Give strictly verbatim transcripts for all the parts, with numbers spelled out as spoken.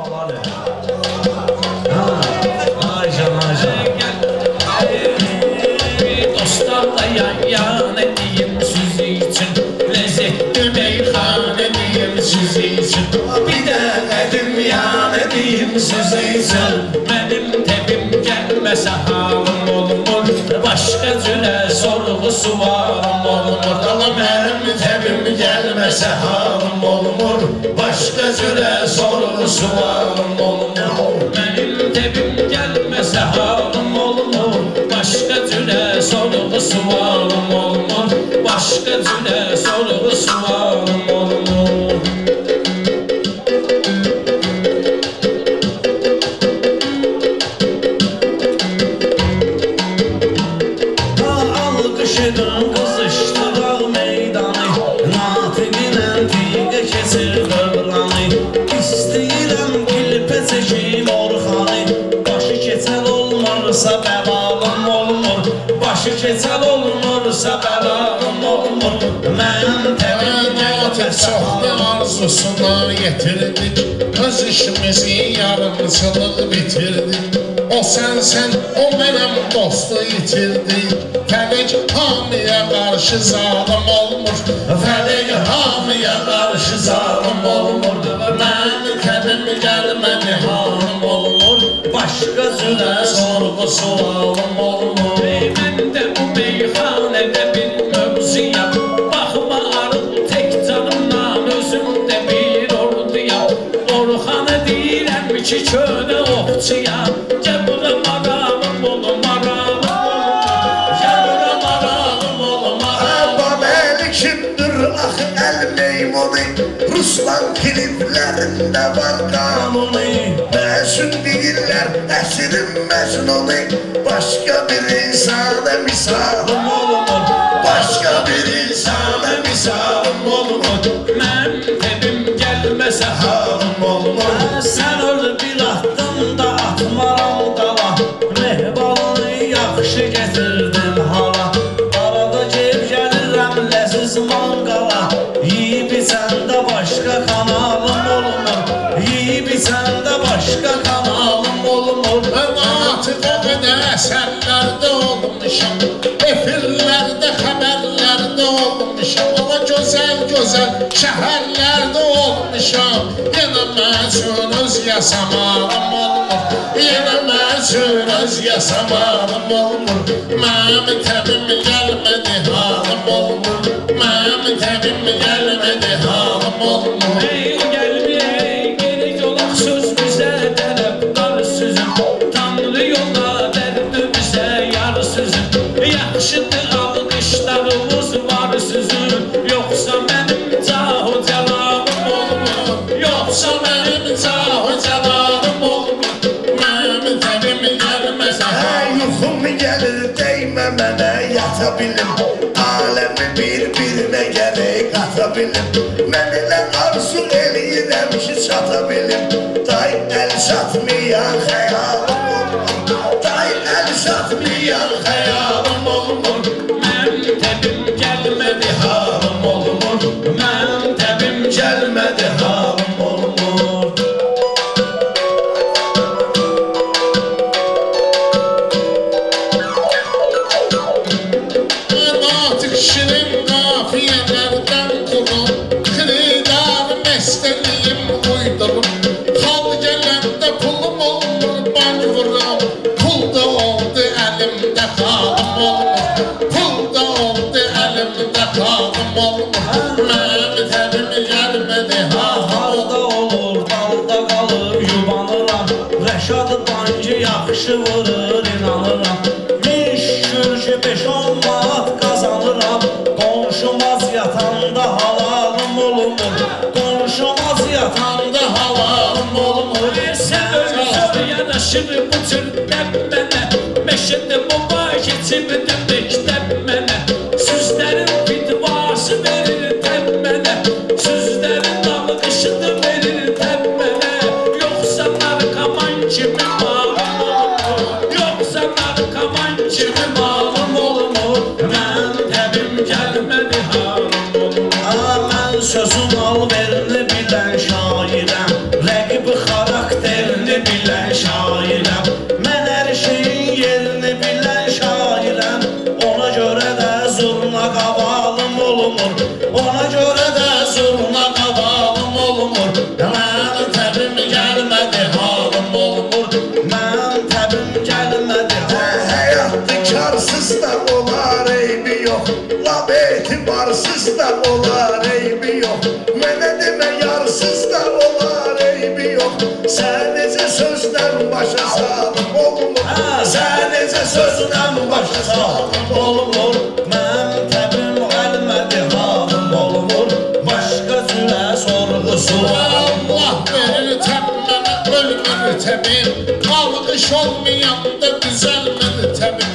babaları. Ha, aycan, aycan. Dostlar da yan yan edeyim siz için. Lezzetli meyhane edeyim siz için. Bir de elim yan edeyim siz için. Benim tebim gelmese halim olmur. Başka cüre sorgu sualım olmur. Benim tebim gelmese halim olmur. Başka cüre sorgu sualım olmur. Benim tebim gelmese halim olmur. Başka cüre sorgu sualım olmur. Başka cüre sorgu sualım olmur. Alqışıdan qızışdıraq meydanı, natiqin əntiqə kesir dövranı. İstəyirəm kilpə çəkim orxanı, başı keçəl olmursa bəlalım olmur. Başı keçəl olmursa bəlalım olmur. Mən Təvənnatı çoxlu arzusuna yetirdik, öz işimizi yarımçılıq bitirdik. O sənsən, o mənəm dostu itirdik. Fələk hamiyə qarşı zalim olmur. Fələk hamiyə qarşı zalim olmur. Mən təbim gəlmədi halim olmur. başqa cürə sorğu sualım olmur. Mən də bu meyxanədə bir mövziyam. Baxma arıq tək canımdan özümdə bir orduyam. Orxanı deyirəm ki könə oxçuyam. Gəl bura marağım olum, marağım olum. Gəl bura marağım olum, marağım olum. Babeli kimdir ah el meymunu, Ruslan kliplərində var qanunu. Məsun deyirlər əsrin məcnunu, başqa bir insana misalım olmur. Başqa bir insana misalım olmur. Mən tebim gəlməsə halım olmur. Sən öl bir atdım da atmaram dala, mehbalını yaxşı gətirdim hala. Arada geyib gəlirəm ləziz manqala, yiyib içəndə başqa kanalım olmur. Yiyib içəndə başqa kanalım olmur. Mən artıq o qədər əsərlərdə olmuşam, efirlərdə, xəbərlərdə olmuşam. Ama gözəl gözəl şəhərlərdə olmuşam. Yenə məzun öz yasamağım olmur. Yenə məzun öz yasamağım olmur. Mənim təbim gəlmədi halım olmur. Mənim təbim gəlmədi halım olmur. Ey gəlməyək, gerek olaq söz bizə tərəfdar sözüm. Tanrı yola dərdi bizə yar sözüm. Yaxşıdır alqışlarımız var sözüm. Yoxsa mənim cahu cəlalım olmur. Yoxsa mənim cahu cəlalım olmur. Mənim təbim gəlməsə Hey yuxum gəlir dəymə mənə yata bilim, aləmi bir-birinə gərək qata bilim. Mən elə arzu eləyirəm ki çata bilim, day əl çatmayan xəyalım olmur. Day əl çatmayan xəyalım olmur. Mənim təbim gəlmədi halım olmur. Mənim təbim gəlmədi halım olmur. Mən artıq şirin qafiyələrdən qurum, xridar məstəliyim uydurum. Xal gələndə pulum olmur, bank vurum. Pul da oldu əlimdə xalım olmur. Pul da oldu əlimdə xalım olmur. Mənim təbim gəlmədi halım Halda olur, dalda qalır, yubanıram. Rəşad bancı yaxşı vurur, inanıram. Min şükür ki beş on manat qazanıram. Qonşumaz yatanda halalım olmur. Qonşumaz yatanda halalım olmur. Sən ölsün yanaşır bu cür dəmmənə. Meşədə baba keçibdir məktəb mənə. Süzlərin fitvası verir təmmənə. Süzlərin alqışını verir təmmənə. Yoxsa narkoman kimi malım olmur. Yoxsa narkoman kimi malım olmur. Mən təbim gəlmədi halım olmur. Aa, mən sözüm al verini bilən şairəm. Rəqib xarakter da olar eybi yox. Mənə demə yarsız da olar eybi yox. Sən necə sözlə başa salım olmur. Sən necə sözlə başa salım olmur. Mənim təbim gəlmədi halım olmur. Başqa cürə sorğu sualım. Allah verir təmmənə ölmür təbim. Alqış olmayanda düzəlmədi təbim.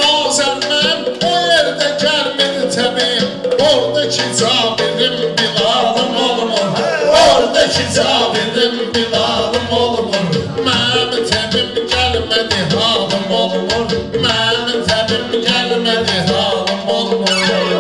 Azərmən o yerdə gəlmir təbim. Oradakı cabirim bilalım olmur. Oradakı cabirim bilalım olmur. Mənim təbim gəlmədi halım olmur. Mənim təbim gəlmədi halım olmur.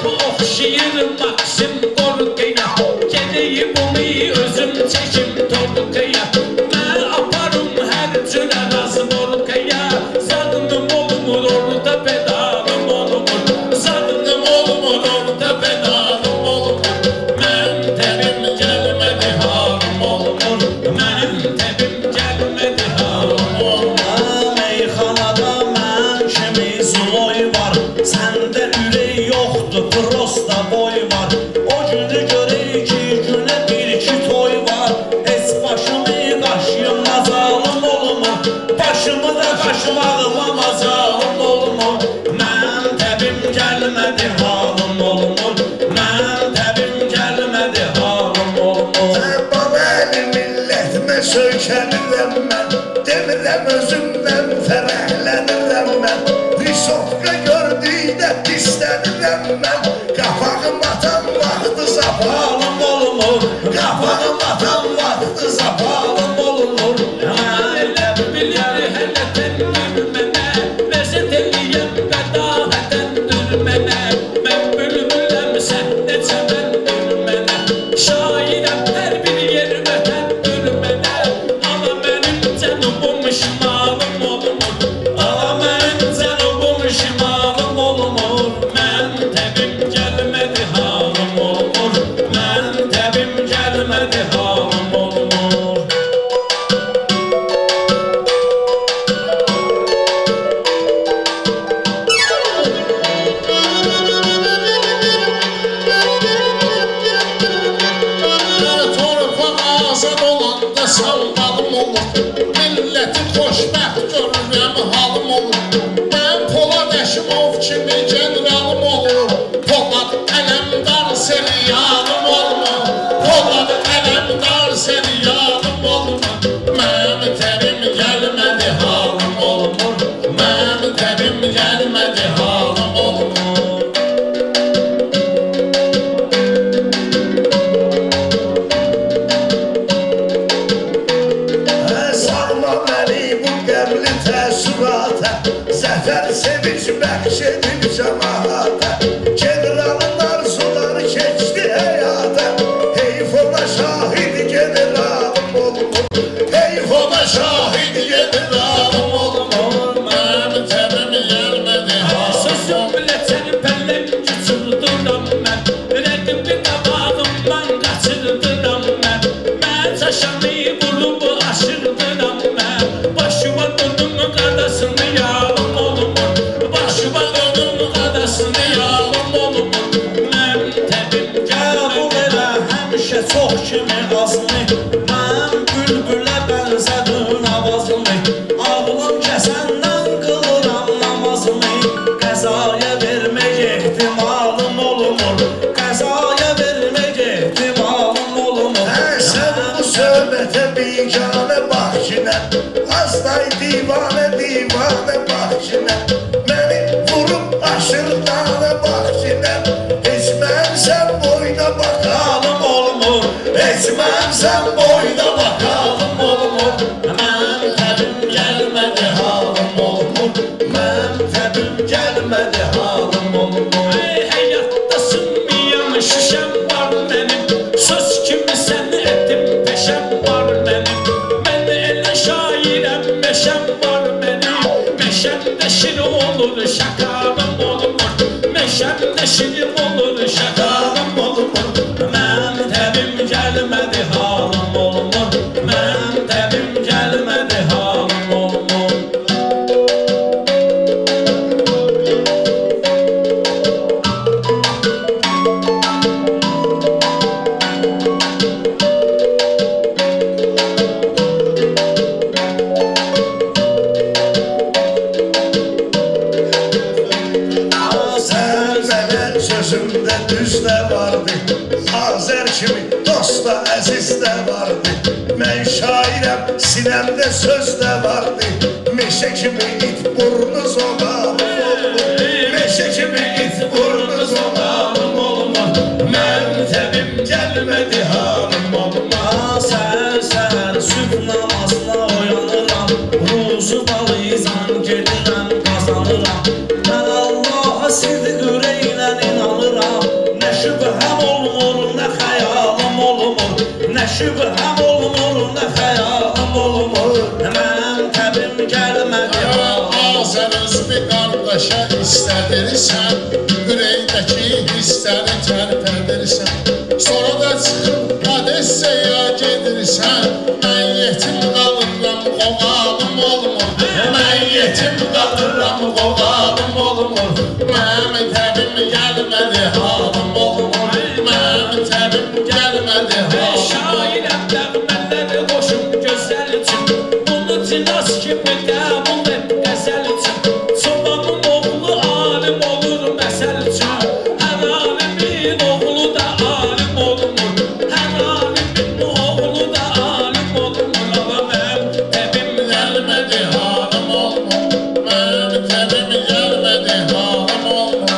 Oxşayır Maksim Gorkaya, gedeyim bunu özüm çekim Torkaya. Mən aparım hər cürə razım Orkaya. Zadınım olmur orada pedalım olmur. Zadınım olmur orada pedalım olmur. Mənim təbim gəlmədi halım olmur. Mənim təbim gəlmədi halım olmur. Meyxanada mən kimi zuloy var. Səndə ürək yoxdur, prosta boy var. O günü görək ki, günə bir iki toy var. Heç başımı qaşıyım mazalım olmur. Başımı da qaşımağıma mazalım olmur. Mənim təbim gəlmədi halım olmur. Mənim təbim gəlmədi halım olmur. Bana əli millətimə söykənirəm mən. Demirəm özümdən fərəhlənirəm mən. Risovka gördükdə pislənirəm mən. Qapağım atan vaxtı zapalım olmur. Qapağım atan vaxtı zapalım olmur. Mənim təbim Bilir hələ təndir mənə, ləzzət eləyəm qədahətəndir mənə. Mən bülbüləm, sən necə məndir mənə. Şairəm, hər bir yer vətəndir mənə. Ana mənim cənubum şimalım olmur. Ala mənim cənubum şimalım olmur. Mənim təbim gəlmədi halım olmur. Mənim təbim gəlmədi halım olmur. Torpaq azad olanda salmalım olur. Milləti xoşbəxt görürəm halım olur. Mən Polad Əşimov kimi generalım olur. Polad Ələmdar seriyalım olmur. Polad Ələmdar seriyalım olmur. Mənim təbim gəlmədi halım olmur. Mənim təbim gəlmədi halım olmur. Salma məni bu qəmli təəssürata. Zəfər sevinç bəxş edib cəmaata. Generalın arzuları keçdi həyata. Heyf ona şahid generalım olmur. Heyf ona şahid generalım olmur. Mənim təbim gəlmədi halım Sözüm biləçəni pəlləm geçirdiram mən. Rəqibli qabağımdan qaçırdıram mən. Mən çaşanı vurub aşırdıram mən. Başıma dönüm qadasını yalım olmur. Başıma dönüm qadasını yalım olmur. Mənim təbim Qəbul gəlmədi. elə həmişə çox kimi azmi. Mənim bülbülə bənzədin avazımı. Ağlım kəsəndən qılıram namazımı. Qəzaya vermək ehtimalım olmur. Qəzaya vermək ehtimalım olmur. Sən bu söhbətə biganə bax kinə. Azday divanə divanə bax kinə. Məni vurub aşırdana bax kinə. Heç mənsən boyda bakalım olmur. Heç mənsən boyda bakalım olmur. Mənim təbim gəlmədi halım olmur. Mənim təbim gəlmədi halım olmur. Ey həyatda sınmayan şüşəm var mənim. Söz kimi sən ətim peşəm var mənim. Mən elə şairəm, meşəm var mənim. Meşəmdə şir olur, şakalım olmur. Meşəmdə şir olur, şakalım olmur. Mənim təbim gəlmədi halım şairəm, sinəmdə söz də vardı. Meşə kimi it burnu zoğalım olmur, meşə kimi it burnu zoğalım olmur. Məktəbim gəlmədi halım olmur. Səhər səhər sübh namazına oyanıram, ruzu balıysan gedirəm qazanıram. Mən Allaha sidq ürəklə inanıram, nə şübhəm olmur, nə xəyalım olmur, nə şübhəm olmur, nə xəyalım olmur. Məktəbim gəlmədi halım. Azər özbü qardaşa istədirsən, ürəkdəki hissəni tərpədirsən. Sonra da çıxıb Odessaya gedirsən, mən yetim qalıram, qoğalım olmur. Mən yetim qalıram, qoğalım olmur. Mənim təbim gəlmədi halım olmur. Mənim təbim gəlmədi halım. Şairəm nəğmələri qoşum gözəl üçün, bunu cinas kimi qəbul et qəzəl üçün. Çobanın oğlu alim olur məsəl üçün, hər alimin oğlu da alim olmur. Hər alimin oğlu da alim olmur. Ama mənim təbim Gəlmədi halım olmur. Mənim təbim gəlmədi halım olmur.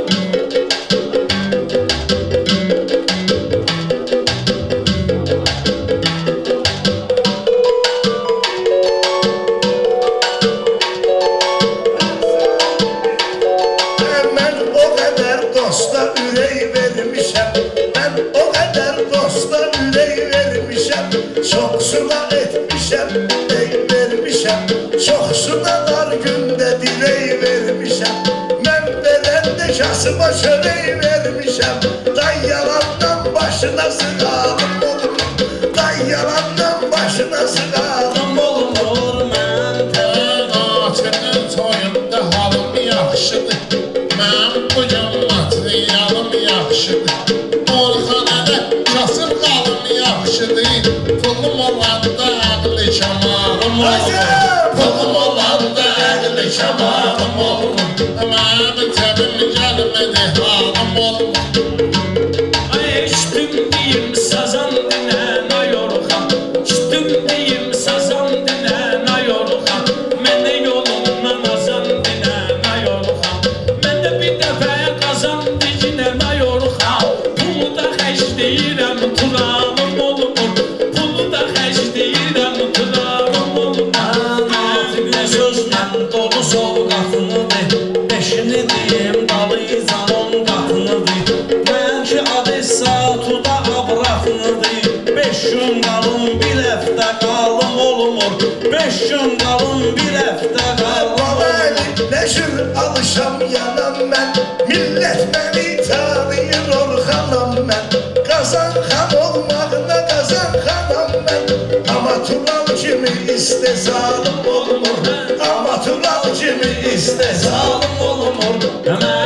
Mən o qədər dosta ürək vermişəm, mən o qədər dosta ürək vermişəm, çoxsuna etmişəm, ey vermişəm, çoxsuna dar gündə dilək vermişəm. Mən verəndə kasıma çörək vermişəm, day yalandan başına sığalım olmur, day yalandan başına sığalım olmur. Mən Atının toyunda halım yaxşıdır. Mənim bu gün materialım yaxşıdır. Orxanada kasıb qalım yaxşıdır. Pulum olanda əqli kəmalım olur. Pulum olanda əqli kəmalım olur. Mənim təbim gəlmədi halım olmur. Ay eşitdim deyim sazan dinən ay Orxan, eşitdim deyim sazan dinən ay Orxan. Mənə yolundan azan dinən ay Orxan, mənə bir dəfə qazan dinən ay Orxan. Pulu da xərcləyirəm, turamım olmur, pulu da xərcləyirəm, turamım olmur. Nə sözlə dolu sovqatınıdır, beşini deyim dalıysan on qatınıdır. Mən ki Odessa tuda abrafınıdır, beş gün qalın bir həftə qalım olmur, beş gün qalın bir həftə qalım olmur. Babəli nə cür alışam yanam mən, millət məni tanıyır Orxanam mən. Qazan xan olmağına qazan xanam mən, amma Tural kimi istehzalım olmur, amma Tural kimi istehzalım olmur. Mən